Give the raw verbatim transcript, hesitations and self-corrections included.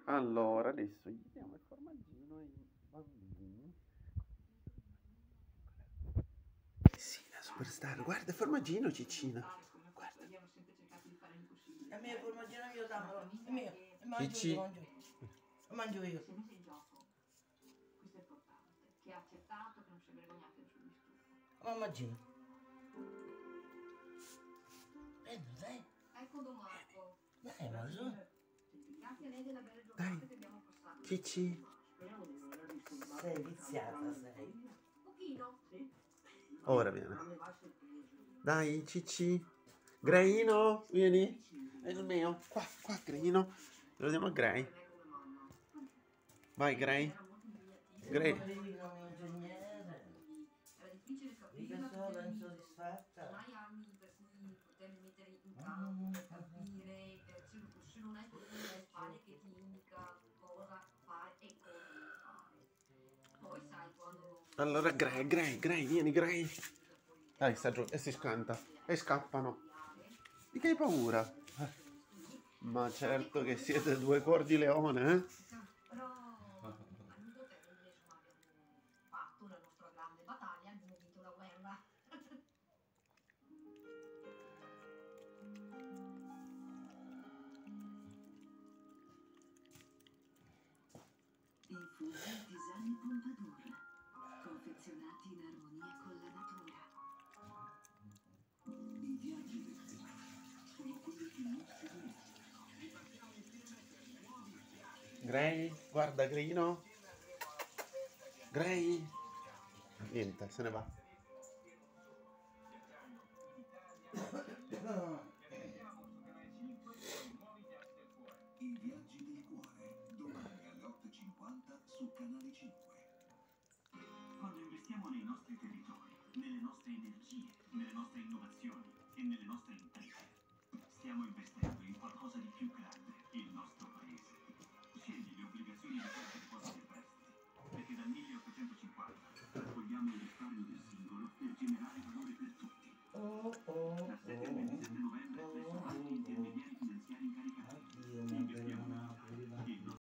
Allora, adesso gli diamo il formaggino ai bambini. Cicina, superstar, guarda il formaggino, Cicina. Guarda. È mio il formaggino, io dammelo. È mio. E mangio Cicci. io, mangio. Lo mangio io. Si è messo in gioco. Questo è importante. Che ha accettato, che non si è vergognato del suo disturbo. Formaggino. Prendi, dai. Ecco Don Marco. Dai, ma su. Grazie a lei della bella giornata Dai. che abbiamo passato. Cicci. Sei viziata, sei. Un pochino? Sì. Ora viene. Dai, Cicci. Graino, vieni. È il mio. Qua, qua, Graino. Lo diamo a Gray. Vai, Gray. Gray. Poverino mio ingegnere. Era difficile Vive capirla sola, perché insoddisfatta. non hai armi per cui potermi mettere in campo per capire, per se, se non hai qualcuno alle spalle che ti indica cosa fare e come fare. Poi sai quando... Allora, Gray, Gray, Gray, vieni, Gray. Dai, sta giù e si scanta. E scappano. Di che hai paura? Eh. Ma certo che siete due cuor di leone, eh? Però a lungo termine insomma abbiamo fatto la nostra grande battaglia, abbiamo vinto la guerra. Infusi Tisani Pompadour, confezionati in armonia con la natura. I viaggi del cuore sono quelli che non si dimenticano. Gray, guarda, Grayino. Gray. Niente, se ne va. I viaggi del cuore, domani alle otto e cinquanta su Canale cinque. Quando investiamo nei nostri territori, nelle nostre energie, nelle nostre innovazioni e nelle nostre imprese, stiamo investendo in qualcosa di più grande, il nostro